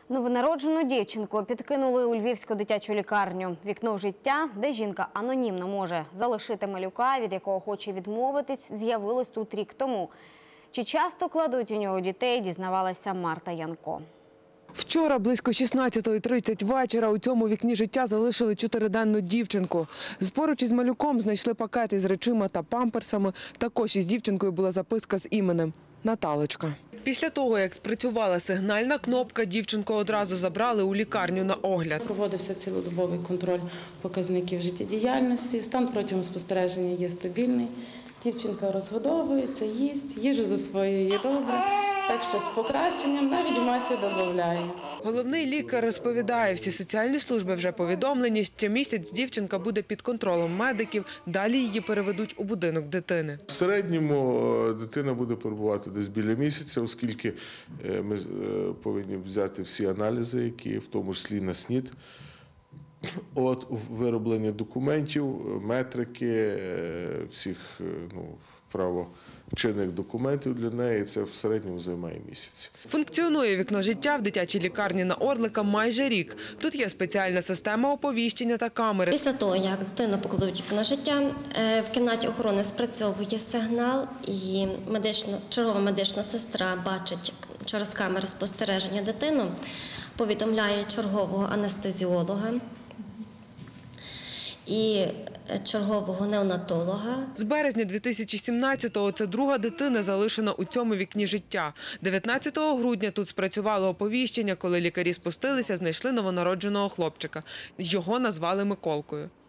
Новонароджену дівчинку підкинули у Львівську дитячу лікарню. Вікно життя, де жінка анонімно може залишити малюка, від якого хоче відмовитись, з'явилось тут рік тому. Чи часто кладуть у нього дітей, дізнавалася Марта Янко. Вчора близько 16:30 вечора у цьому вікні життя залишили 4-денну дівчинку. Поруч із малюком знайшли пакет із речима та памперсами. Також із дівчинкою була записка з іменем – Наталочка. Після того, як спрацювала сигнальна кнопка, дівчинку одразу забрали у лікарню на огляд. Проводився цілодобовий контроль показників життєдіяльності. Стан протягом спостереження є стабільний. Дівчинка розгодовується, їсть, їжу засвоює добре. Так що з покращенням навіть в масі додає. Головний лікар розповідає, всі соціальні служби вже повідомлені, що місяць дівчинка буде під контролем медиків, далі її переведуть у будинок дитини. В середньому дитина буде перебувати десь біля місяця, оскільки ми повинні взяти всі аналізи, які в тому числі на СНІД. От вироблення документів, метрики, всіх правочинних документів для неї, це в середньому займає місяць. Функціонує вікно життя в дитячій лікарні на Орлика майже рік. Тут є спеціальна система оповіщення та камери. Після того, як дитину покладуть в вікно життя, в кімнаті охорони спрацьовує сигнал і чергова медична сестра бачить через камери спостереження дитину, повідомляє чергового анестезіолога і чергового неонатолога. З березня 2017-го це друга дитина залишена у цьому вікні життя. 19 грудня тут спрацювало оповіщення, коли лікарі спустилися, знайшли новонародженого хлопчика. Його назвали Миколкою.